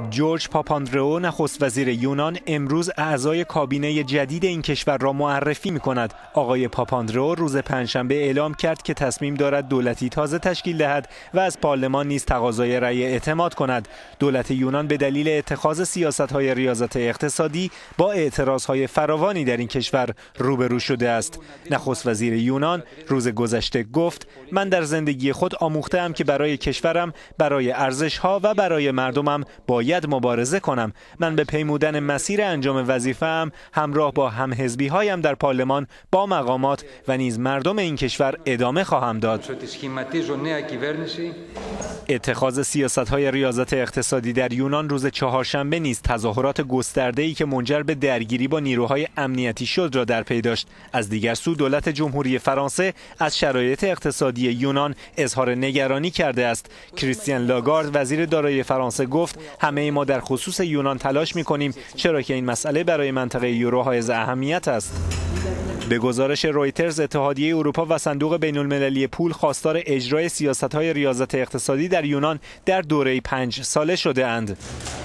جورج پاپاندرئو نخست وزیر یونان امروز اعضای کابینه جدید این کشور را معرفی می‌کند. آقای پاپاندرئو روز پنجشنبه اعلام کرد که تصمیم دارد دولتی تازه تشکیل دهد و از پارلمان نیز تقاضای رأی اعتماد کند. دولت یونان به دلیل اتخاذ سیاست‌های ریاضت اقتصادی با اعتراض‌های فراوانی در این کشور روبرو شده است. نخست وزیر یونان روز گذشته گفت: من در زندگی خود آموخته‌ام که برای کشورم، برای ارزش‌ها و برای مردمم باید مبارزه کنم. من به پیمودن مسیر انجام وظیفه‌ام همراه با همحزبی‌هایم در پارلمان با مقامات و نیز مردم این کشور ادامه خواهم داد. اتخاذ سیاست‌های ریاضت اقتصادی در یونان روز چهارشنبه نیز تظاهرات گسترده‌ای که منجر به درگیری با نیروهای امنیتی شد را در پی داشت. از دیگر سو دولت جمهوری فرانسه از شرایط اقتصادی یونان اظهار نگرانی کرده است. کریستیان لاگارد وزیر دارایی فرانسه گفت: همه ما در خصوص یونان تلاش می‌کنیم، چرا که این مسئله برای منطقه یورو حائز اهمیت است. به گزارش رویترز، اتحادیه اروپا و صندوق بین‌المللی پول خواستار اجرای سیاست‌های ریاضت اقتصادی در یونان در دوره 5 ساله شده اند.